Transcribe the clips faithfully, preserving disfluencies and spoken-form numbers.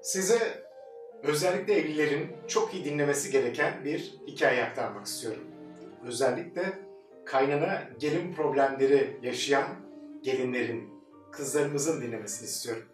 Size özellikle evlilerin çok iyi dinlemesi gereken bir hikaye aktarmak istiyorum. Özellikle kaynana gelin problemleri yaşayan gelinlerin, kızlarımızın dinlemesini istiyorum.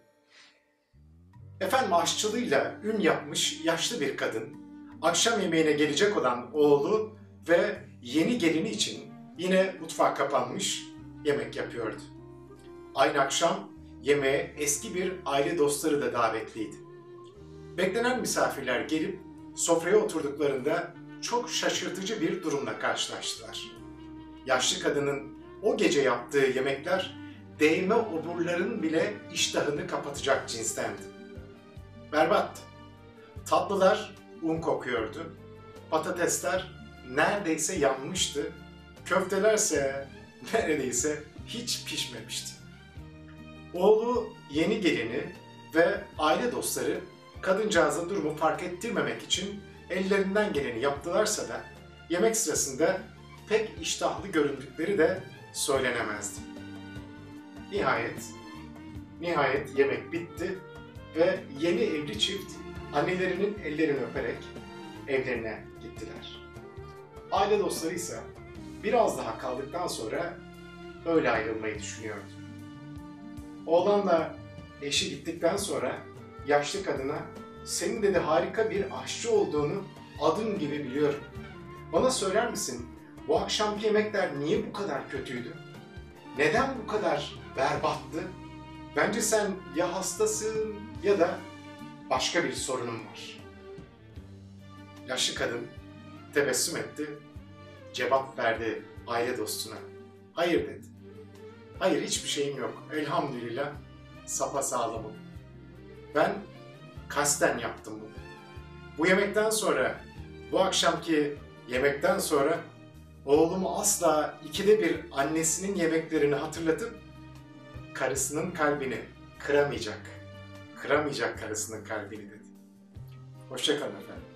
Efendim aşçılığıyla ün yapmış yaşlı bir kadın, akşam yemeğine gelecek olan oğlu ve yeni gelini için yine mutfağa kapanmış yemek yapıyordu. Aynı akşam yemeğe eski bir aile dostları da davetliydi. Beklenen misafirler gelip sofraya oturduklarında çok şaşırtıcı bir durumla karşılaştılar. Yaşlı kadının o gece yaptığı yemekler değme oburların bile iştahını kapatacak cinstendi. Berbattı. Tatlılar un kokuyordu. Patatesler neredeyse yanmıştı. Köftelerse neredeyse hiç pişmemişti. Oğlu yeni gelini ve aile dostları kadıncağıza durumu fark ettirmemek için ellerinden geleni yaptılarsa da yemek sırasında pek iştahlı göründükleri de söylenemezdi. Nihayet, nihayet yemek bitti ve yeni evli çift annelerinin ellerini öperek evlerine gittiler. Aile dostları ise biraz daha kaldıktan sonra öyle ayrılmayı düşünüyordu. Oğlanla eşi gittikten sonra yaşlı kadına senin dedi harika bir aşçı olduğunu adım gibi biliyorum. Bana söyler misin bu akşamki yemekler niye bu kadar kötüydü? Neden bu kadar berbattı? Bence sen ya hastasın ya da başka bir sorunun var. Yaşlı kadın tebessüm etti, cevap verdi aile dostuna. Hayır dedi. Hayır hiçbir şeyim yok. Elhamdülillah sapasağlamım. Ben kasten yaptım bunu. Bu yemekten sonra, bu akşamki yemekten sonra oğlumu asla ikide bir annesinin yemeklerini hatırlatıp karısının kalbini kıramayacak. Kıramayacak karısının kalbini dedi. Hoşça kalın efendim.